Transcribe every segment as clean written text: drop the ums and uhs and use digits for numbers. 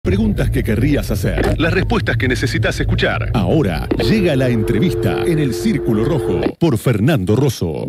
Preguntas que querrías hacer, las respuestas que necesitas escuchar. Ahora llega la entrevista en el Círculo Rojo por Fernando Rosso.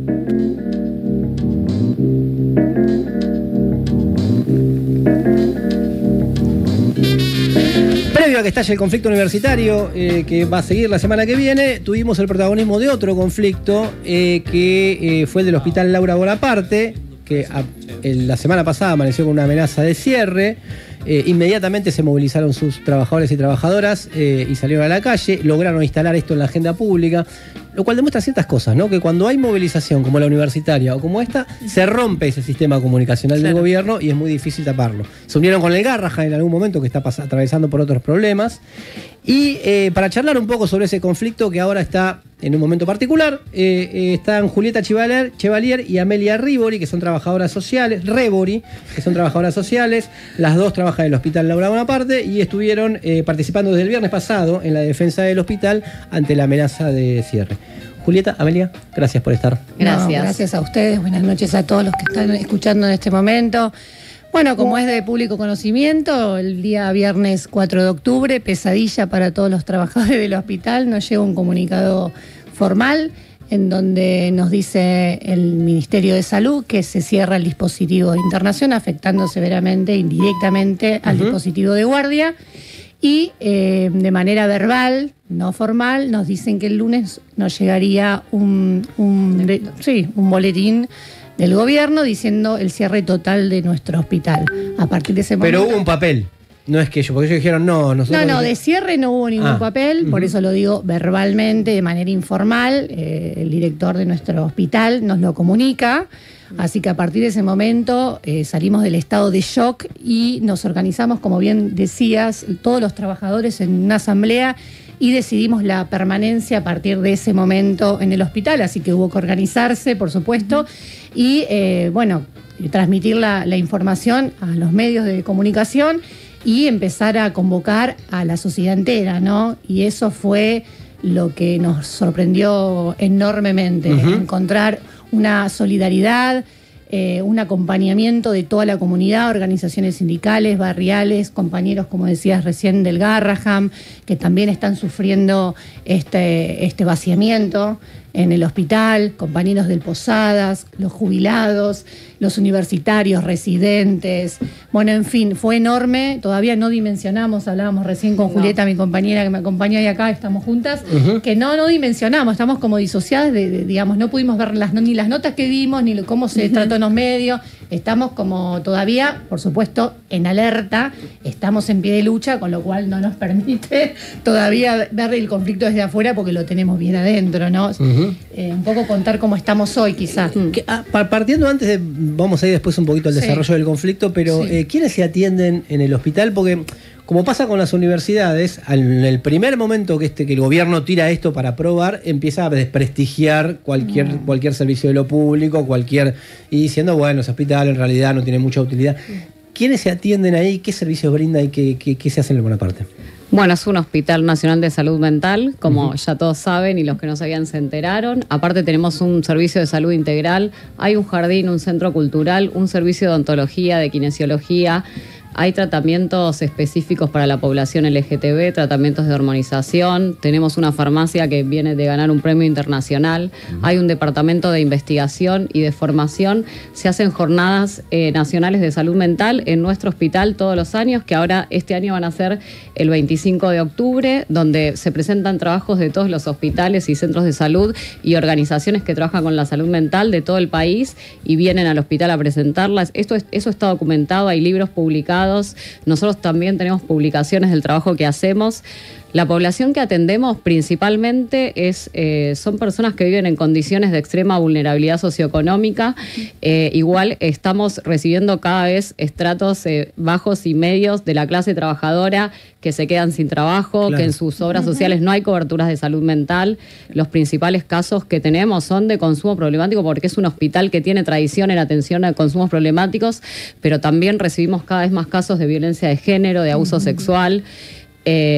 Previo a que estalle el conflicto universitario que va a seguir la semana que viene, tuvimos el protagonismo de otro conflicto que fue el del Hospital Laura Bonaparte, que la semana pasada amaneció con una amenaza de cierre. Inmediatamente se movilizaron sus trabajadores y trabajadoras y salieron a la calle, lograron instalar esto en la agenda pública, lo cual demuestra ciertas cosas, ¿no? Que cuando hay movilización como la universitaria o como esta, se rompe ese sistema comunicacional del gobierno y es muy difícil taparlo. Se unieron con el Garrahan en algún momento, que está atravesando por otros problemas. Y para charlar un poco sobre ese conflicto que ahora está en un momento particular, están Julieta Chevalier y Amelia Rebori, que son trabajadoras sociales, las dos trabajan en el Hospital Laura Bonaparte y estuvieron participando desde el viernes pasado en la defensa del hospital ante la amenaza de cierre. Julieta, Amelia, gracias por estar. Gracias. No, gracias a ustedes, buenas noches a todos los que están escuchando en este momento. Bueno, como es de público conocimiento, el día viernes 4 de octubre, pesadilla para todos los trabajadores del hospital, nos llega un comunicado formal en donde nos dice el Ministerio de Salud que se cierra el dispositivo de internación, afectando severamente, indirectamente al dispositivo de guardia. Y de manera verbal, no formal, nos dicen que el lunes nos llegaría un boletín del gobierno diciendo el cierre total de nuestro hospital. A partir de ese momento. Pero hubo un papel. No es que porque ellos dijeron nosotros. No, de cierre no hubo ningún papel, por eso lo digo verbalmente, de manera informal. El director de nuestro hospital nos lo comunica. Así que a partir de ese momento salimos del estado de shock y nos organizamos, como bien decías, todos los trabajadores en una asamblea y decidimos la permanencia a partir de ese momento en el hospital. Así que hubo que organizarse, por supuesto, y transmitir la información a los medios de comunicación y empezar a convocar a la sociedad entera, ¿no? Y eso fue lo que nos sorprendió enormemente, encontrar una solidaridad, un acompañamiento de toda la comunidad, organizaciones sindicales, barriales, compañeros, como decías recién, del Garrahan, que también están sufriendo este vaciamiento en el hospital, compañeros del Posadas, los jubilados, los universitarios, residentes. Bueno, en fin, fue enorme, todavía no dimensionamos, hablábamos recién con Julieta, mi compañera que me acompaña ahí acá, estamos juntas, que no dimensionamos, estamos como disociadas, digamos, no pudimos ver ni las notas que dimos, ni cómo se trató en los medios, estamos como todavía, por supuesto, en alerta, estamos en pie de lucha, con lo cual no nos permite todavía ver el conflicto desde afuera porque lo tenemos bien adentro, ¿no? Un poco contar cómo estamos hoy, quizás. Partiendo antes de, vamos a ir después un poquito al desarrollo del conflicto, pero ¿quiénes se atienden en el hospital? Porque, como pasa con las universidades, en el primer momento que el gobierno tira esto para aprobar, empieza a desprestigiar cualquier servicio de lo público, y diciendo, bueno, ese hospital en realidad no tiene mucha utilidad. ¿Quiénes se atienden ahí? ¿Qué servicios brinda y qué se hace en el Bonaparte? Bueno, es un Hospital Nacional de Salud Mental, como ya todos saben y los que no sabían se enteraron. Aparte tenemos un servicio de salud integral, hay un jardín, un centro cultural, un servicio de odontología, de kinesiología. Hay tratamientos específicos para la población LGTB, tratamientos de hormonización. Tenemos una farmacia que viene de ganar un premio internacional. Hay un departamento de investigación y de formación. Se hacen jornadas nacionales de salud mental en nuestro hospital todos los años, que ahora este año van a ser el 25 de octubre, donde se presentan trabajos de todos los hospitales y centros de salud y organizaciones que trabajan con la salud mental de todo el país y vienen al hospital a presentarlas. Eso está documentado, hay libros publicados. Nosotros también tenemos publicaciones del trabajo que hacemos. La población que atendemos principalmente son personas que viven en condiciones de extrema vulnerabilidad socioeconómica. Igual estamos recibiendo cada vez estratos bajos y medios de la clase trabajadora que se quedan sin trabajo, que en sus obras sociales no hay coberturas de salud mental. Los principales casos que tenemos son de consumo problemático porque es un hospital que tiene tradición en atención a consumos problemáticos, pero también recibimos cada vez más casos de violencia de género, de abuso sexual.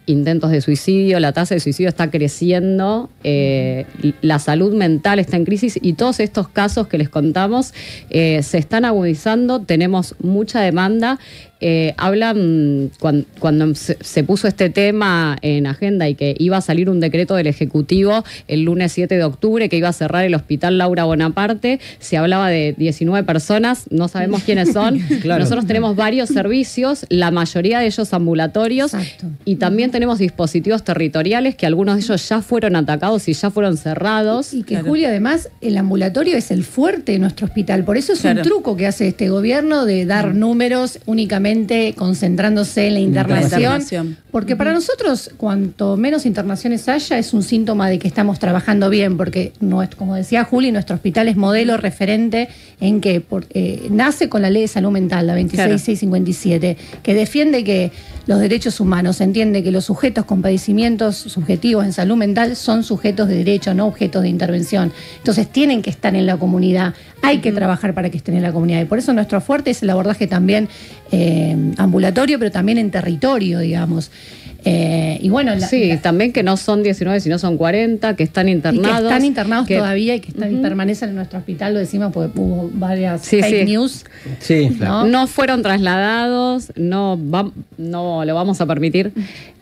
intentos de suicidio, la tasa de suicidio está creciendo, la salud mental está en crisis y todos estos casos que les contamos se están agudizando, tenemos mucha demanda. Hablan cuando se puso este tema en agenda y que iba a salir un decreto del Ejecutivo el lunes 7 de octubre que iba a cerrar el Hospital Laura Bonaparte, se hablaba de 19 personas, no sabemos quiénes son. Claro. Nosotros tenemos varios servicios, la mayoría de ellos ambulatorios. Exacto. Y también tenemos dispositivos territoriales que algunos de ellos ya fueron atacados y ya fueron cerrados. Y que Julia, además, el ambulatorio es el fuerte de nuestro hospital, por eso es un truco que hace este gobierno de dar números únicamente concentrándose en la internación, porque para nosotros cuanto menos internaciones haya es un síntoma de que estamos trabajando bien, porque como decía Juli, nuestro hospital es modelo referente en que nace con la ley de salud mental, la 26657, que defiende que los derechos humanos, entiende que los sujetos con padecimientos subjetivos en salud mental son sujetos de derecho, no objetos de intervención. Entonces tienen que estar en la comunidad, hay que trabajar para que estén en la comunidad. Y por eso nuestro fuerte es el abordaje también ambulatorio, pero también en territorio, digamos. Y bueno, también que no son 19, sino son 40, que están internados. Y que están internados todavía y que permanecen en nuestro hospital, lo decimos porque hubo varias fake news. Sí, claro. No fueron trasladados, no lo vamos a permitir.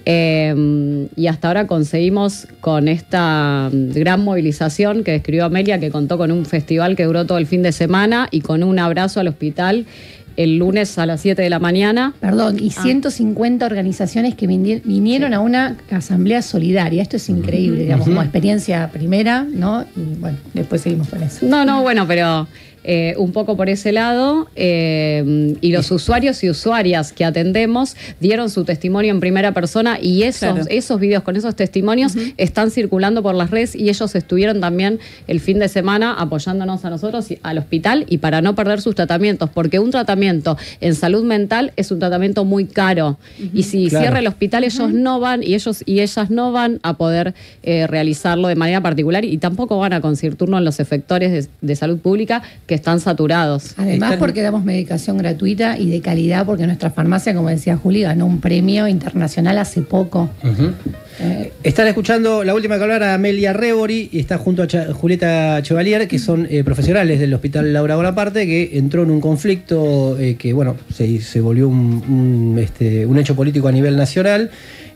Y hasta ahora conseguimos con esta gran movilización que describió Amelia, que contó con un festival que duró todo el fin de semana y con un abrazo al hospital el lunes a las 7 de la mañana. Perdón, y 150 organizaciones que vinieron a una asamblea solidaria. Esto es increíble, digamos, como experiencia primera, ¿no? Y bueno, después seguimos con eso. Bueno, pero un poco por ese lado. Y los usuarios y usuarias que atendemos dieron su testimonio en primera persona y esos videos con esos testimonios están circulando por las redes y ellos estuvieron también el fin de semana apoyándonos a nosotros, al hospital, y para no perder sus tratamientos, porque un tratamiento en salud mental es un tratamiento muy caro y si cierra el hospital ellos no van y ellas no van a poder realizarlo de manera particular y tampoco van a conseguir turno en los efectores de salud pública que están saturados. Además porque damos medicación gratuita y de calidad, porque nuestra farmacia, como decía Juli, ganó un premio internacional hace poco. Están escuchando la última que hablar a Amelia Rebori y está junto a Julieta Chevalier, que son profesionales del Hospital Laura Bonaparte, que entró en un conflicto que bueno se volvió un hecho político a nivel nacional.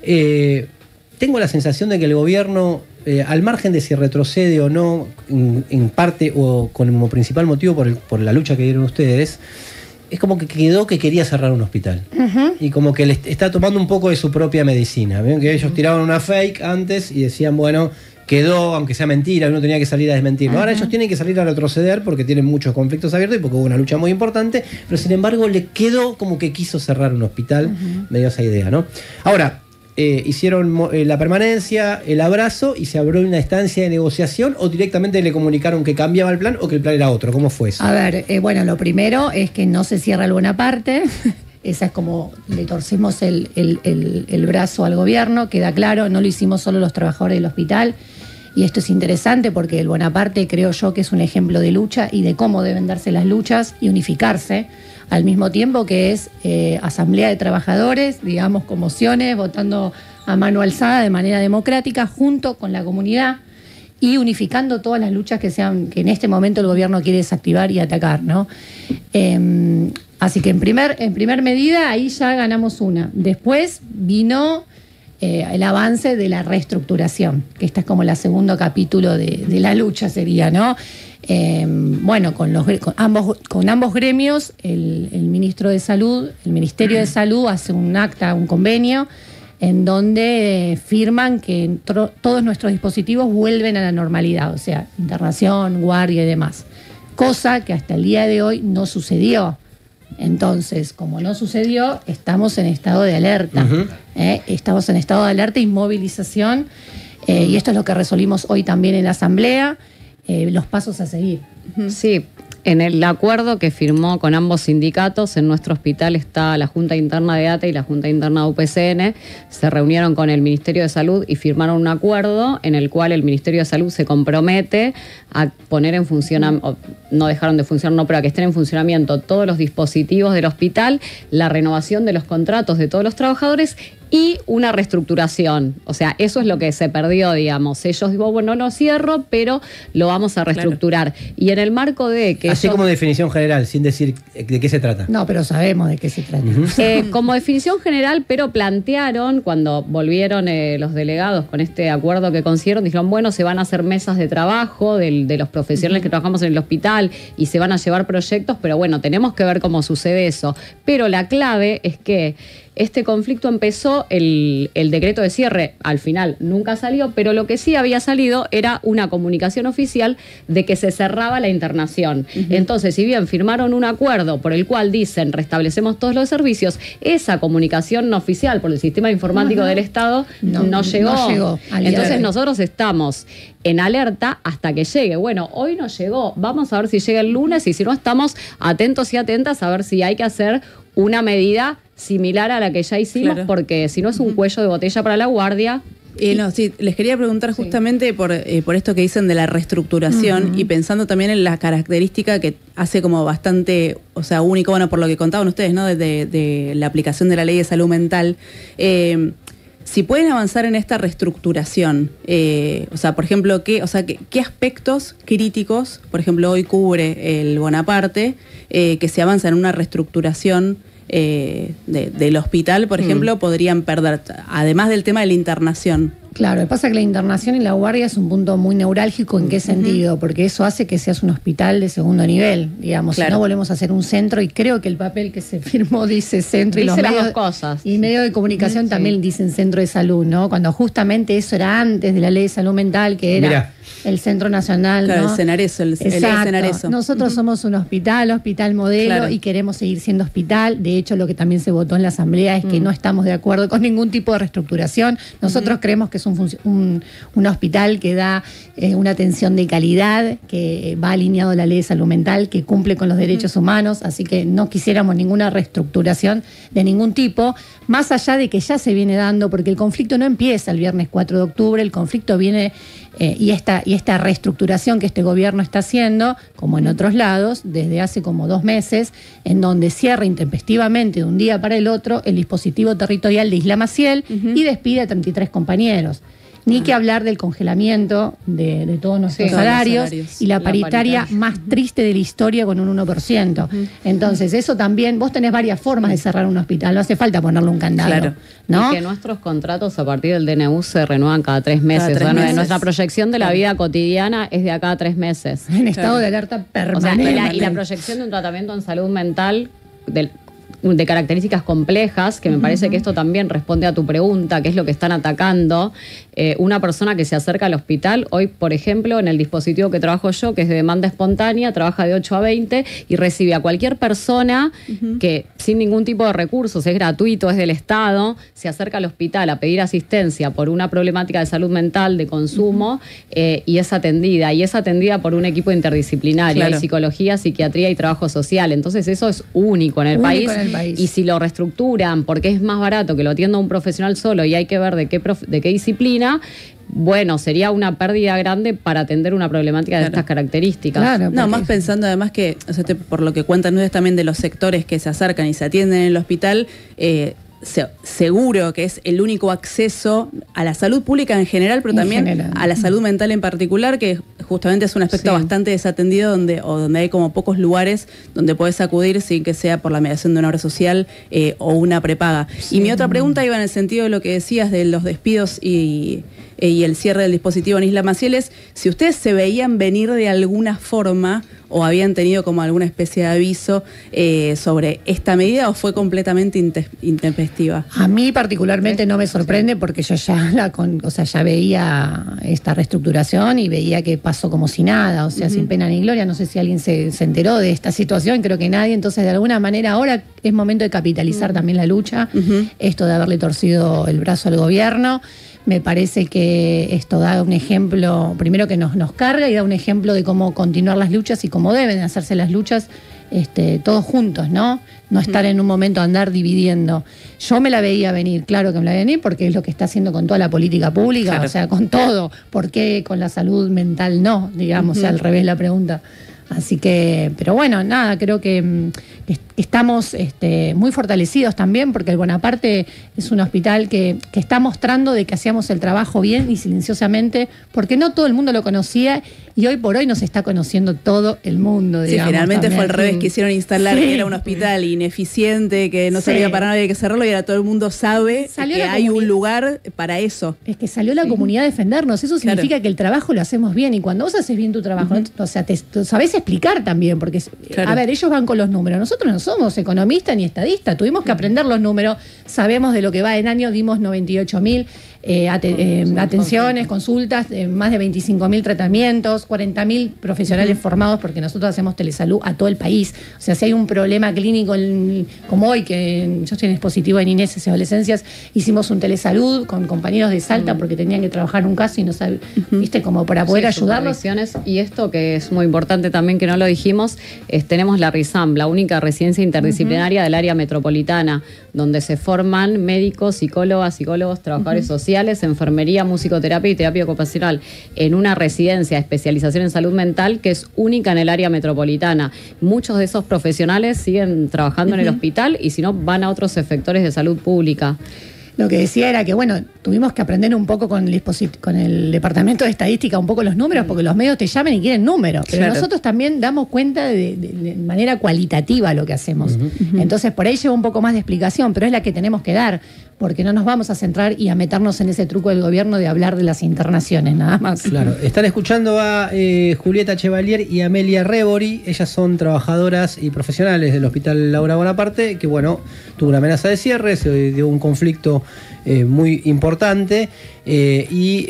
Tengo la sensación de que el gobierno, al margen de si retrocede o no, en parte o como principal motivo por la lucha que dieron ustedes, es como que quedó que quería cerrar un hospital. Y como que le está tomando un poco de su propia medicina. ¿Ven? Que ellos tiraban una fake antes y decían, bueno, quedó, aunque sea mentira, uno tenía que salir a desmentirlo. Ahora ellos tienen que salir a retroceder porque tienen muchos conflictos abiertos y porque hubo una lucha muy importante, pero sin embargo le quedó como que quiso cerrar un hospital, medio esa idea, ¿no? Ahora, hicieron la permanencia, el abrazo y se abrió una instancia de negociación o directamente le comunicaron que cambiaba el plan o que el plan era otro. ¿Cómo fue eso? A ver, bueno, lo primero es que no se cierra el Bonaparte. Esa es como le torcimos el brazo al gobierno, queda claro, no lo hicimos solo los trabajadores del hospital. Y esto es interesante porque el Bonaparte creo yo que es un ejemplo de lucha y de cómo deben darse las luchas y unificarse, al mismo tiempo que es asamblea de trabajadores, digamos, conmociones, votando a mano alzada de manera democrática junto con la comunidad y unificando todas las luchas que en este momento el gobierno quiere desactivar y atacar, ¿no? Así que en primer medida ahí ya ganamos una. Después vino el avance de la reestructuración, que esta es como el segundo capítulo de la lucha sería, ¿no? Bueno, con ambos gremios, el ministro de Salud, el Ministerio de Salud hace un convenio, en donde firman que todos nuestros dispositivos vuelven a la normalidad, o sea, internación, guardia y demás. Cosa que hasta el día de hoy no sucedió. Entonces, como no sucedió, estamos en estado de alerta. Estamos en estado de alerta y movilización. Y esto es lo que resolvimos hoy también en la asamblea. Los pasos a seguir. Sí, en el acuerdo que firmó con ambos sindicatos, en nuestro hospital está la Junta Interna de ATE y la Junta Interna de UPCN, se reunieron con el Ministerio de Salud y firmaron un acuerdo en el cual el Ministerio de Salud se compromete a poner en funcionamiento, no dejaron de funcionar, no, pero a que estén en funcionamiento todos los dispositivos del hospital, la renovación de los contratos de todos los trabajadores y una reestructuración. O sea, eso es lo que se perdió, digamos. Ellos digo, bueno, no cierro, pero lo vamos a reestructurar. Claro. Y en el marco de que... Así como definición general, sin decir de qué se trata. No, pero sabemos de qué se trata. Como definición general, pero plantearon, cuando volvieron los delegados con este acuerdo que consiguieron, dijeron, bueno, se van a hacer mesas de trabajo de los profesionales que trabajamos en el hospital y se van a llevar proyectos, pero bueno, tenemos que ver cómo sucede eso. Pero la clave es que este conflicto empezó, el decreto de cierre al final nunca salió, pero lo que sí había salido era una comunicación oficial de que se cerraba la internación. Entonces, si bien firmaron un acuerdo por el cual dicen restablecemos todos los servicios, esa comunicación no oficial por el sistema informático del Estado no llegó. Entonces nosotros estamos en alerta hasta que llegue. Bueno, hoy no llegó, vamos a ver si llega el lunes y si no estamos atentos y atentas a ver si hay que hacer una medida similar a la que ya hicimos, porque si no es un cuello de botella para la guardia. Les quería preguntar justamente por esto que dicen de la reestructuración y pensando también en la característica que hace como bastante, o sea, único, bueno, por lo que contaban ustedes, ¿no? De la aplicación de la ley de salud mental. Si pueden avanzar en esta reestructuración, o sea, por ejemplo, ¿qué aspectos críticos, por ejemplo, hoy cubre el Bonaparte, que se avanza en una reestructuración del hospital, por ejemplo, podrían perder, además del tema de la internación? Claro, lo que pasa es que la internación y la guardia es un punto muy neurálgico. ¿En qué sentido? Porque eso hace que seas un hospital de segundo nivel, digamos. Si no, volvemos a hacer un centro, y creo que el papel que se firmó dice centro, y los medios, y medios de comunicación también dicen centro de salud, ¿no? Cuando justamente eso era antes de la ley de salud mental, que era el Centro Nacional, claro, ¿no? El Cenareso, el Cenareso. Nosotros somos un hospital modelo, y queremos seguir siendo hospital. De hecho, lo que también se votó en la Asamblea es que no estamos de acuerdo con ningún tipo de reestructuración. Nosotros creemos que es un hospital que da una atención de calidad, que va alineado a la ley de salud mental, que cumple con los derechos humanos, así que no quisiéramos ninguna reestructuración de ningún tipo, más allá de que ya se viene dando, porque el conflicto no empieza el viernes 4 de octubre, el conflicto viene, y esta reestructuración que este gobierno está haciendo, como en otros lados, desde hace como 2 meses, en donde cierra intempestivamente de un día para el otro el dispositivo territorial de Isla Maciel y despide a 33 compañeros. Ni que hablar del congelamiento de todos nuestros salarios y la paritaria más triste de la historia con un 1%. Entonces, eso también, vos tenés varias formas de cerrar un hospital, no hace falta ponerle un candado. ¿No? Y que nuestros contratos a partir del DNU se renuevan cada 3 meses. Nuestra proyección de la vida cotidiana es de acá a 3 meses. En estado de alerta permanente. O sea, y la proyección de un tratamiento en salud mental de características complejas, que me parece que esto también responde a tu pregunta, qué es lo que están atacando. Una persona que se acerca al hospital, hoy, por ejemplo, en el dispositivo que trabajo yo, que es de demanda espontánea, trabaja de 8 a 20 y recibe a cualquier persona que, sin ningún tipo de recursos, es gratuito, es del Estado, se acerca al hospital a pedir asistencia por una problemática de salud mental, de consumo, y es atendida por un equipo interdisciplinario, hay psicología, psiquiatría y trabajo social. Entonces eso es único en el país. Y si lo reestructuran porque es más barato que lo atienda un profesional solo y hay que ver de qué disciplina, bueno, sería una pérdida grande para atender una problemática de estas características. Claro, no, más pensando además que, o sea, por lo que cuentan ustedes también de los sectores que se acercan y se atienden en el hospital, seguro que es el único acceso a la salud pública en general, pero también a la salud mental en particular, que justamente es un aspecto bastante desatendido, donde hay como pocos lugares donde puedes acudir sin que sea por la mediación de una obra social o una prepaga. Y mi otra pregunta iba en el sentido de lo que decías de los despidos y el cierre del dispositivo en Isla Maciel, es si ustedes se veían venir de alguna forma o habían tenido como alguna especie de aviso sobre esta medida, o fue completamente intempestiva. A mí particularmente no me sorprende, porque yo ya veía esta reestructuración y veía que pasó como si nada, o sea, sin pena ni gloria. No sé si alguien se enteró de esta situación, creo que nadie. Entonces, de alguna manera, ahora es momento de capitalizar también la lucha, esto de haberle torcido el brazo al gobierno. Me parece que esto da un ejemplo, primero que nos carga, y da un ejemplo de cómo continuar las luchas y cómo deben hacerse las luchas todos juntos, ¿no? No estar en un momento a andar dividiendo. Yo me la veía venir, claro que me la veía venir, porque es lo que está haciendo con toda la política pública, o sea, con todo. ¿Por qué con la salud mental no? Digamos, o sea, al revés la pregunta. Así que, pero bueno, nada, creo que estamos muy fortalecidos también, porque el Bonaparte es un hospital que está mostrando de que hacíamos el trabajo bien y silenciosamente, porque no todo el mundo lo conocía y hoy por hoy nos está conociendo todo el mundo. Sí, digamos, finalmente también. fue al revés, quisieron instalar que era un hospital ineficiente, que no servía para nada y hay que cerrarlo, y ahora todo el mundo sabe que hay un lugar para eso. Es que salió la comunidad a defendernos, eso significa que el trabajo lo hacemos bien, y cuando vos haces bien tu trabajo, o sea, te sabés explicar también, porque, a ver, ellos van con los números, nosotros no somos economistas ni estadistas, tuvimos que aprender los números, sabemos de lo que va en año, dimos 98.000 atenciones, consultas, más de 25.000 tratamientos, 40.000 profesionales formados, porque nosotros hacemos telesalud a todo el país. O sea, si hay un problema clínico como hoy, que yo estoy en dispositivo de niñeces y adolescencias, hicimos un telesalud con compañeros de Salta porque tenían que trabajar un caso y no sabían, viste, como para poder ayudarlos. Y esto que es muy importante también, que no lo dijimos, tenemos la RISAM, la única residencia interdisciplinaria del área metropolitana, donde se forman médicos, psicólogos, trabajadores sociales, enfermería, musicoterapia y terapia ocupacional, en una residencia de especialización en salud mental que es única en el área metropolitana. Muchos de esos profesionales siguen trabajando en el hospital y si no van a otros efectores de salud pública. Lo que decía era que, bueno, tuvimos que aprender un poco con el Departamento de Estadística, un poco los números, porque los medios te llaman y quieren números. Pero nosotros también damos cuenta de manera cualitativa lo que hacemos. Entonces, por ahí lleva un poco más de explicación, pero es la que tenemos que dar, porque no nos vamos a centrar y a meternos en ese truco del gobierno de hablar de las internaciones, nada más. Claro, están escuchando a Julieta Chevalier y Amelia Rebori. Ellas son trabajadoras y profesionales del Hospital Laura Bonaparte, que, bueno, tuvo una amenaza de cierre, se dio un conflicto muy importante y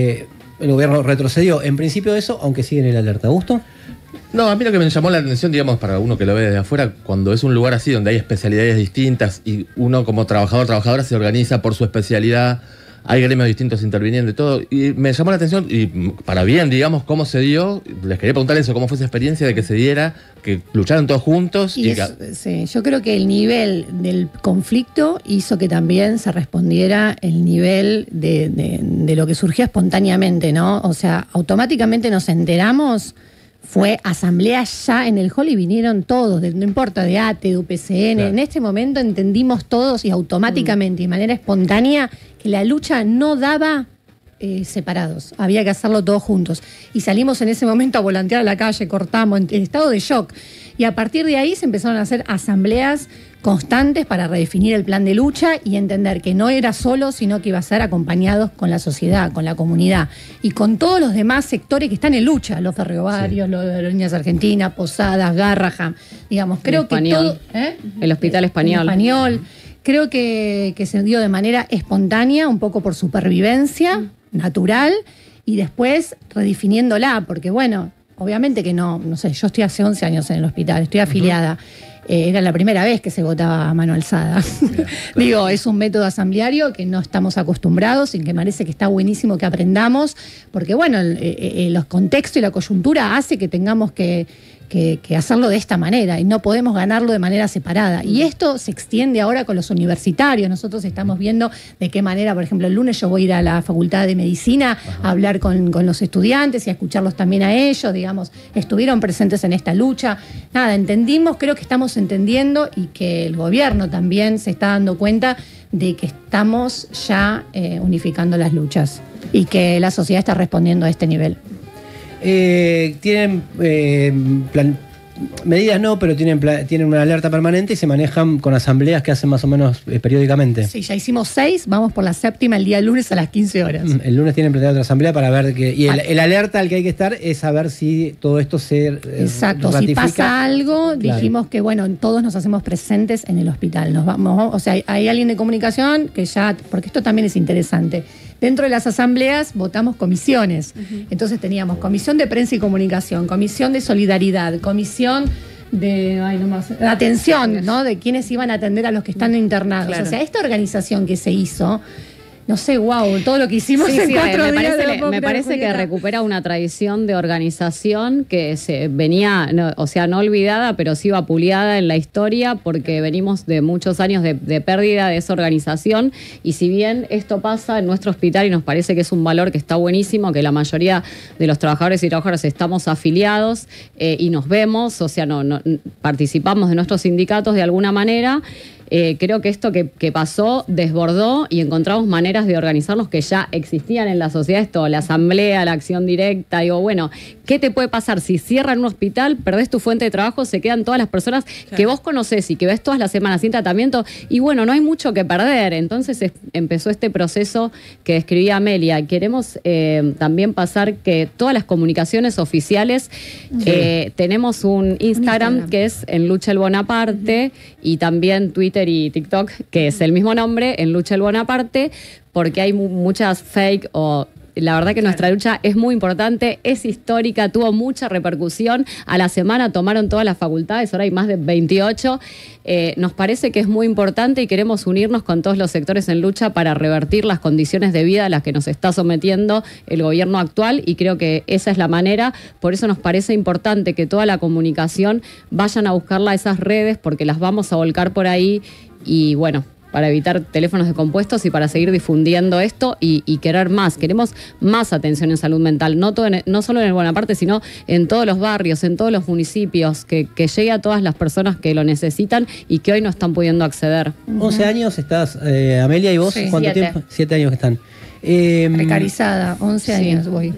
el gobierno retrocedió en principio de eso, aunque sigue en el alerta. ¿Gusto? No, a mí lo que me llamó la atención, digamos, para uno que lo ve desde afuera, cuando es un lugar así donde hay especialidades distintas y uno como trabajadora se organiza por su especialidad, hay gremios distintos interviniendo y todo, y me llamó la atención, y para bien, digamos, cómo se dio, les quería preguntar eso, cómo fue esa experiencia de que se diera, que lucharon todos juntos. Sí, yo creo que el nivel del conflicto hizo que también se respondiera el nivel de lo que surgió espontáneamente, ¿no? O sea, automáticamente nos enteramos. Fue asamblea ya en el hall y vinieron todos, no importa, de ATE, de UPCN. Claro. En este momento entendimos todos y automáticamente, de manera espontánea, que la lucha no daba separados, había que hacerlo todos juntos. Y salimos en ese momento a volantear a la calle, cortamos, en estado de shock. Y a partir de ahí se empezaron a hacer asambleas constantes para redefinir el plan de lucha y entender que no era solo, sino que iba a ser acompañados con la sociedad, con la comunidad y con todos los demás sectores que están en lucha, los ferroviarios, los de Aerolíneas Argentinas, Posadas, Garraham, digamos, creo que todo... El Hospital Español. Creo que se dio de manera espontánea, un poco por supervivencia natural y después redefiniéndola, porque bueno, obviamente que no sé, yo estoy hace 11 años en el hospital, estoy afiliada. Era la primera vez que se votaba a mano alzada. Claro. Digo, es un método asambleario que no estamos acostumbrados y que parece que está buenísimo que aprendamos, porque bueno, los contextos y la coyuntura hace que tengamos que hacerlo de esta manera y no podemos ganarlo de manera separada. Y esto se extiende ahora con los universitarios. Nosotros estamos viendo de qué manera, por ejemplo, el lunes yo voy a ir a la Facultad de Medicina a hablar con los estudiantes y a escucharlos también a ellos, digamos, estuvieron presentes en esta lucha. Nada, entendimos, creo que estamos entendiendo y que el gobierno también se está dando cuenta de que estamos ya unificando las luchas y que la sociedad está respondiendo a este nivel. Tienen medidas no, pero tienen una alerta permanente y se manejan con asambleas que hacen más o menos periódicamente. Sí, ya hicimos 6, vamos por la 7ª el día lunes a las 15 horas. El lunes tienen planteada otra asamblea para ver que... Y el alerta al que hay que estar es saber si todo esto se exacto, ratifica. Si pasa algo, claro. Dijimos que bueno, todos nos hacemos presentes en el hospital. Nos vamos, o sea, hay alguien de comunicación que ya... Porque esto también es interesante. Dentro de las asambleas votamos comisiones. Entonces teníamos comisión de prensa y comunicación, comisión de solidaridad, comisión de atención, ¿no? De quienes iban a atender a los que están internados. Claro. O sea, esta organización que se hizo no sé, wow, todo lo que hicimos en 4 días. Me parece que recupera una tradición de organización que se venía, no olvidada, pero sí vapuleada en la historia, porque venimos de muchos años de pérdida de esa organización. Y si bien esto pasa en nuestro hospital y nos parece que es un valor que está buenísimo, que la mayoría de los trabajadores y trabajadoras estamos afiliados y nos vemos, o sea, no participamos de nuestros sindicatos de alguna manera. Creo que esto que pasó desbordó y encontramos maneras de organizarnos que ya existían en la sociedad, esto, la asamblea, la acción directa. Digo, bueno, ¿qué te puede pasar si cierran un hospital, perdés tu fuente de trabajo, se quedan todas las personas que vos conocés y que ves todas las semanas sin tratamiento? Y bueno, no hay mucho que perder. Entonces empezó este proceso que describía Amelia. Queremos también pasar que todas las comunicaciones oficiales, tenemos un Instagram que es en Lucha el Bonaparte, y también Twitter y TikTok, que es el mismo nombre, en Lucha el Bonaparte, porque hay muchas fake o... La verdad que nuestra lucha es muy importante, es histórica, tuvo mucha repercusión. A la semana tomaron todas las facultades, ahora hay más de 28. Nos parece que es muy importante y queremos unirnos con todos los sectores en lucha para revertir las condiciones de vida a las que nos está sometiendo el gobierno actual, y creo que esa es la manera. Por eso nos parece importante que toda la comunicación vayan a buscarla a esas redes, porque las vamos a volcar por ahí y bueno, para evitar teléfonos descompuestos y para seguir difundiendo esto y querer más. Queremos más atención en salud mental, no solo en el Bonaparte, sino en todos los barrios, en todos los municipios, que llegue a todas las personas que lo necesitan y que hoy no están pudiendo acceder. 11 años estás, Amelia, ¿y vos? Sí, ¿Cuánto 7. tiempo? 7 años que están. Precarizada, 11 años voy.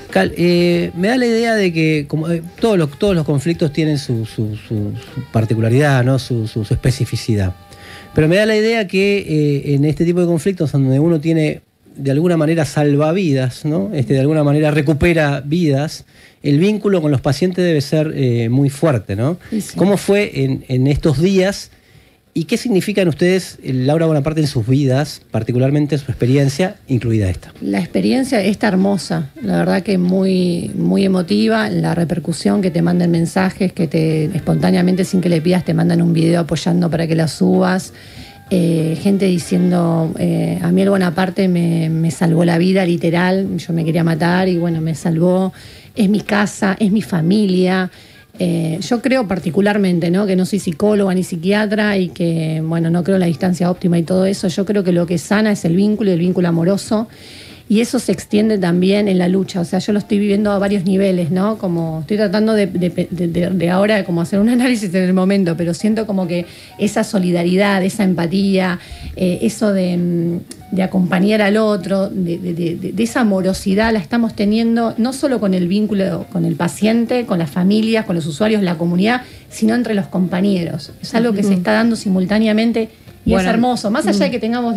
Me da la idea de que como, todos los conflictos tienen su particularidad, ¿no? su especificidad. Pero me da la idea que en este tipo de conflictos, donde uno tiene de alguna manera salvavidas, ¿no? De alguna manera recupera vidas, el vínculo con los pacientes debe ser muy fuerte, ¿no? Sí. ¿Cómo fue en estos días y qué significan ustedes, Laura Bonaparte, en sus vidas, particularmente su experiencia, incluida esta? La experiencia está hermosa, la verdad que muy, muy emotiva, la repercusión, que te manden mensajes, que te espontáneamente, sin que le pidas, te mandan un video apoyando para que la subas. Gente diciendo, a mí el Bonaparte me salvó la vida, literal, yo me quería matar y bueno, me salvó, es mi casa, es mi familia. Yo creo particularmente, ¿no?, que no soy psicóloga ni psiquiatra y que, bueno, no creo en la distancia óptima y todo eso. Yo creo que lo que sana es el vínculo y el vínculo amoroso. Y eso se extiende también en la lucha. O sea, yo lo estoy viviendo a varios niveles, ¿no? Como estoy tratando de ahora de como hacer un análisis en el momento, pero siento como que esa solidaridad, esa empatía, eso de acompañar al otro, de esa amorosidad la estamos teniendo no solo con el vínculo con el paciente, con las familias, con los usuarios, la comunidad, sino entre los compañeros. Es algo que se está dando simultáneamente y es hermoso. Más allá de que tengamos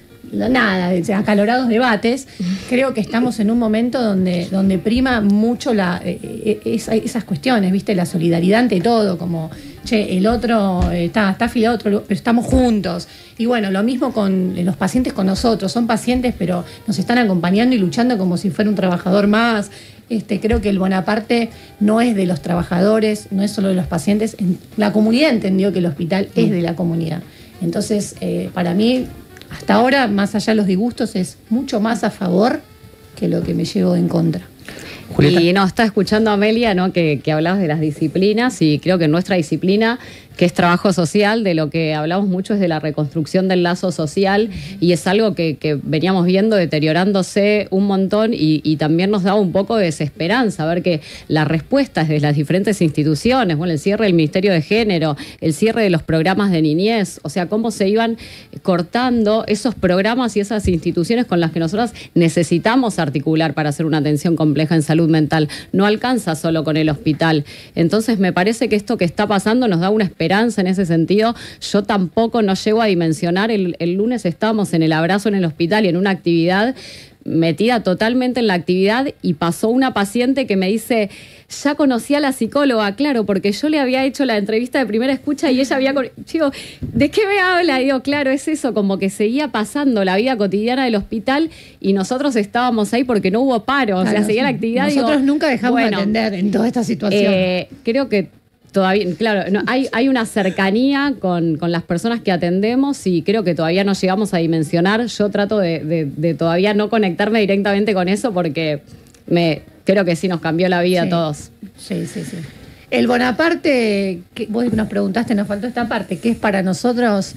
acalorados debates, creo que estamos en un momento donde prima mucho esas cuestiones, ¿viste? La solidaridad ante todo, como, che, el otro está afiliado a otro, pero estamos juntos. Y bueno, lo mismo con los pacientes con nosotros. Son pacientes, pero nos están acompañando y luchando como si fuera un trabajador más. Creo que el Bonaparte no es de los trabajadores, no es solo de los pacientes. La comunidad entendió que el hospital es de la comunidad. Entonces, para mí, hasta ahora, más allá de los disgustos, es mucho más a favor que lo que me llevo en contra. Julieta. Y no, está escuchando a Amelia, ¿no?, que hablabas de las disciplinas, y creo que nuestra disciplina, que es trabajo social, de lo que hablamos mucho es de la reconstrucción del lazo social, y es algo que veníamos viendo deteriorándose un montón, y también nos daba un poco de desesperanza ver que la respuesta es de las diferentes instituciones, bueno, el cierre del Ministerio de Género, el cierre de los programas de niñez, o sea, cómo se iban cortando esos programas y esas instituciones con las que nosotros necesitamos articular para hacer una atención compleja en salud mental. No alcanza solo con el hospital. Entonces me parece que esto que está pasando nos da una esperanza en ese sentido. Yo tampoco no llego a dimensionar, el lunes estábamos en el abrazo en el hospital y en una actividad, metida totalmente en la actividad, y pasó una paciente que me dice, ya conocí a la psicóloga, claro, porque yo le había hecho la entrevista de primera escucha y ella había... Digo, ¿de qué me habla? Y digo, claro, es eso, como que seguía pasando la vida cotidiana del hospital y nosotros estábamos ahí porque no hubo paro, claro, o sea, seguía la actividad. Nosotros nunca dejamos de atender en toda esta situación. Creo que Todavía, claro, no, hay una cercanía con las personas que atendemos y creo que todavía no llegamos a dimensionar. Yo trato de todavía no conectarme directamente con eso porque creo que sí nos cambió la vida a todos. Sí. El Bonaparte, que vos nos preguntaste, nos faltó esta parte, que es para nosotros...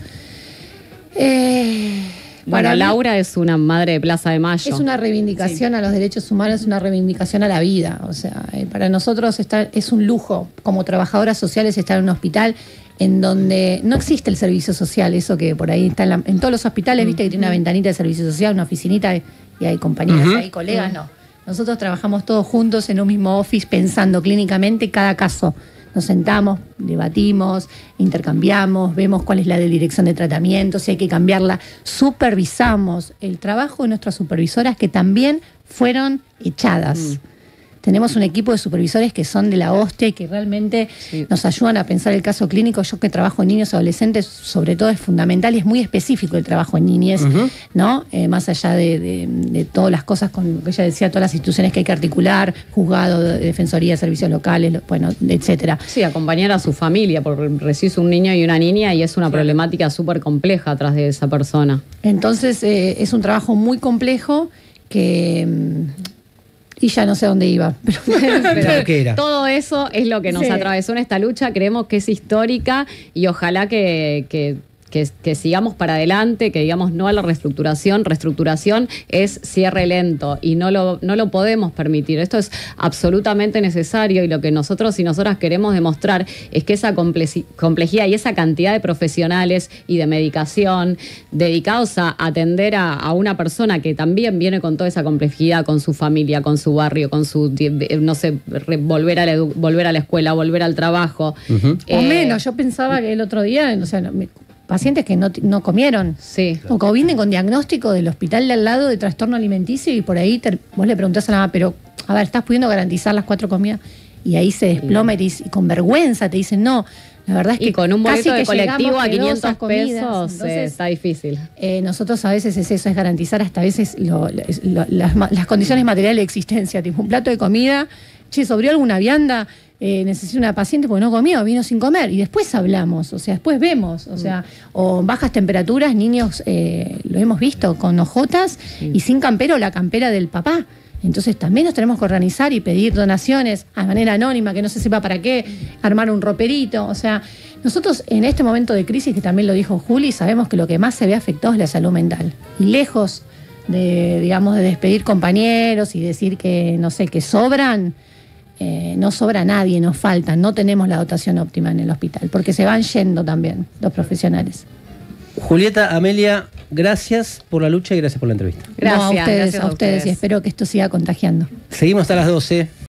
Bueno, Laura es una madre de Plaza de Mayo. Es una reivindicación a los derechos humanos, es una reivindicación a la vida. O sea, para nosotros es un lujo como trabajadoras sociales estar en un hospital en donde no existe el servicio social, eso que por ahí está en todos los hospitales, viste que tiene una ventanita de servicio social, una oficinita y hay compañeras, hay colegas, no. Nosotros trabajamos todos juntos en un mismo office pensando clínicamente cada caso. Nos sentamos, debatimos, intercambiamos, vemos cuál es la de dirección de tratamiento, si hay que cambiarla, supervisamos el trabajo de nuestras supervisoras que también fueron echadas. Tenemos un equipo de supervisores que son de la hostia y que realmente nos ayudan a pensar el caso clínico. Yo que trabajo en niños y adolescentes, sobre todo es fundamental y es muy específico el trabajo en niñez, ¿no? Más allá de todas las cosas, con ella decía, todas las instituciones que hay que articular, juzgado, defensoría, servicios locales, bueno, etcétera. Sí, acompañar a su familia, porque recibes un niño y una niña y es una problemática súper compleja atrás de esa persona. Entonces, es un trabajo muy complejo que... Y ya no sé a dónde iba. Pero ¿qué era? Todo eso es lo que nos atravesó en esta lucha. Creemos que es histórica y ojalá que sigamos para adelante, que digamos no a la reestructuración. Reestructuración es cierre lento y no lo podemos permitir. Esto es absolutamente necesario y lo que nosotros y nosotras queremos demostrar es que esa complejidad y esa cantidad de profesionales y de medicación dedicados a atender a una persona que también viene con toda esa complejidad, con su familia, con su barrio, con su, no sé, volver a la escuela, volver al trabajo. O menos, yo pensaba que el otro día, o sea, pacientes que no comieron. Sí. O que vienen con diagnóstico del hospital de al lado de trastorno alimenticio y por ahí vos le preguntás a la mamá, pero a ver, ¿estás pudiendo garantizar las 4 comidas? Y ahí se desploma y con vergüenza te dicen, no, la verdad es que y con un boleto de colectivo a 500 comidas. pesos Entonces, está difícil. Nosotros a veces es eso, es garantizar hasta a veces las condiciones materiales de existencia, tipo un plato de comida, ¿sobró alguna vianda? Necesito una paciente porque no comió, vino sin comer y después hablamos, o sea, después vemos, o sea, o bajas temperaturas, niños, lo hemos visto con ojotas y sin campera o la campera del papá. Entonces también nos tenemos que organizar y pedir donaciones a manera anónima, que no se sepa para qué, armar un roperito, o sea, nosotros en este momento de crisis, que también lo dijo Juli, sabemos que lo que más se ve afectado es la salud mental y lejos de, digamos, de despedir compañeros y decir que, no sé, que sobran. No sobra nadie, nos faltan, no tenemos la dotación óptima en el hospital, porque se van yendo también los profesionales. Julieta, Amelia, gracias por la lucha y gracias por la entrevista. Gracias, No, a ustedes, gracias a ustedes. Y espero que esto siga contagiando. Seguimos hasta las 12.